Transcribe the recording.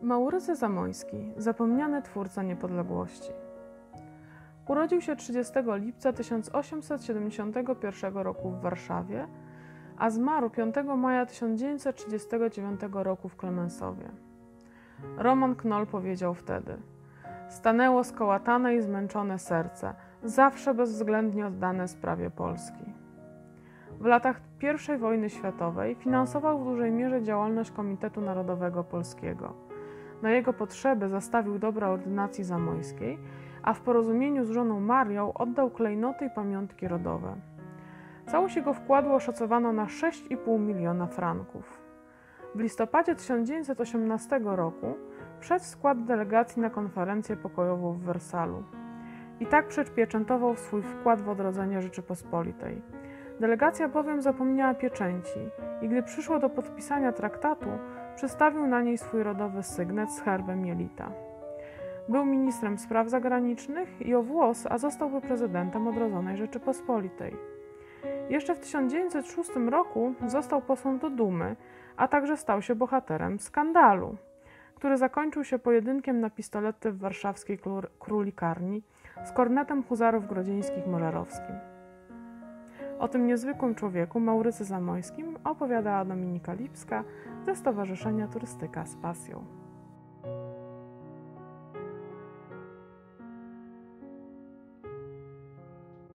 Maurycy Zamoyski, zapomniany twórca niepodległości. Urodził się 30 lipca 1871 roku w Warszawie, a zmarł 5 maja 1939 roku w Klemensowie. Roman Knoll powiedział wtedy: „Stanęło skołatane i zmęczone serce, zawsze bezwzględnie oddane sprawie Polski”. W latach I wojny światowej finansował w dużej mierze działalność Komitetu Narodowego Polskiego. Na jego potrzeby zastawił dobra ordynacji zamojskiej, a w porozumieniu z żoną Marią oddał klejnoty i pamiątki rodowe. Całość jego wkładu oszacowano na 6,5 miliona franków. W listopadzie 1918 roku wszedł w skład delegacji na konferencję pokojową w Wersalu. I tak przypieczętował swój wkład w odrodzenie Rzeczypospolitej. Delegacja bowiem zapomniała pieczęci i gdy przyszło do podpisania traktatu, przystawił na niej swój rodowy sygnet z herbem jelita. Był ministrem spraw zagranicznych i o włos, a zostałby prezydentem odrodzonej Rzeczypospolitej. Jeszcze w 1906 roku został posłem do Dumy, a także stał się bohaterem skandalu, który zakończył się pojedynkiem na pistolety w warszawskiej królikarni z kornetem huzarów grodzieńskich Molerowskim. O tym niezwykłym człowieku, Maurycy Zamoyskim, opowiadała Dominika Lipska ze Stowarzyszenia Turystyka z Pasją.